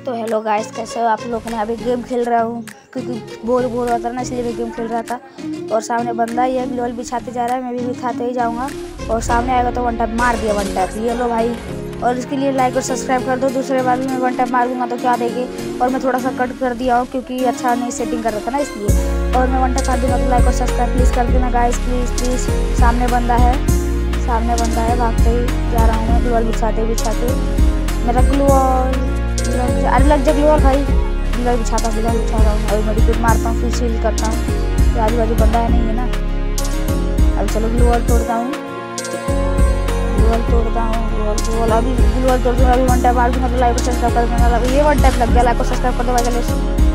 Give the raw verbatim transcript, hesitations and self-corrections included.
तो hello guys, कैसे हो आप लोग? मैं अभी गेम खेल रहा हूँ क्योंकि बोर बोर होता है ना, इसलिए मैं गेम खेल रहा था। और सामने बंदा ही है, ग्लोवल बिछाते जा रहा है, मैं भी बिछाते ही जाऊँगा और सामने आएगा तो वन टैप मार दिया। वन टैप ये लो भाई। और इसके लिए लाइक और सब्सक्राइब कर दो। दूसरे बार भी मैं वन टैप मार दूंगा तो क्या देंगे। और मैं थोड़ा सा कट कर दिया हूँ क्योंकि अच्छा नहीं सेटिंग कर रहा था ना, इसलिए। और मैं वन टैप मार दूंगा तो लाइक और सब्सक्राइब प्लीज़ कर देना गाइस, प्लीज़ प्लीज़। सामने बंदा है, सामने बंदा है, भागते ही जा रहा हूँ मैं, ग्लोवल बिछाते बिछाते। मेरा ग्लोवल अरे लग जा ग्लोवल भाई। ग्लोवल बिछाता ग्लोवल बिछा रहा हूँ, अभी मैं रिपीट मारता हूँ, फिर सील करता हूँ। तो आजू बाजू बंदा है नहीं है ना। अब चलो ग्लोवल तोड़ता हूँ, ग्लोवल तोड़ता हूँ, ग्लोवल ग्लोवल अभी ग्लोवल तोड़ दूँगा। अभी वन टैप मार दूँगा तो लाइक और सब्सक्राइब कर देना। ये वन टैप लग गया, लाइक और सब्सक्राइब कर दो भाई।